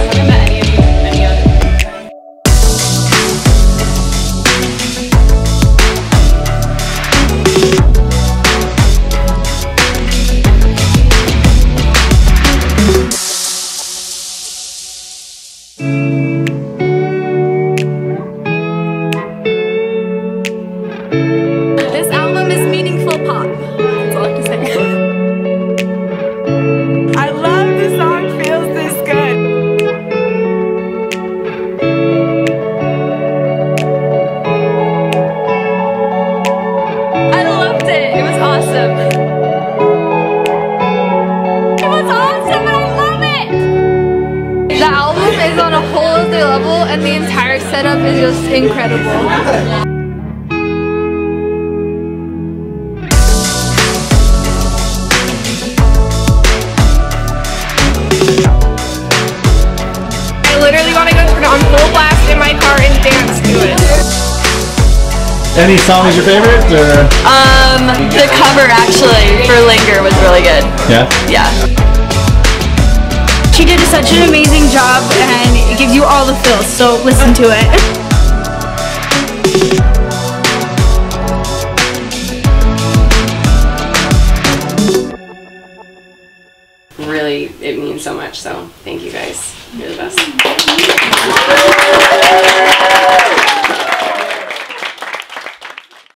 haven't met any of you, any other. This album is meaningful pop. That's all I have to say. I love the song Feels This Good. I loved it. It was awesome. It was awesome and I love it! The album is on a whole other level and the entire setup is just incredible. I literally want to go turn it on full blast in my car and dance to it. Any song is your favorite, or? The cover actually for Linger was really good. Yeah? Yeah. She did such an amazing job and it gives you all the feels, so listen to it. Really, it means so much, so thank you guys. You're the best.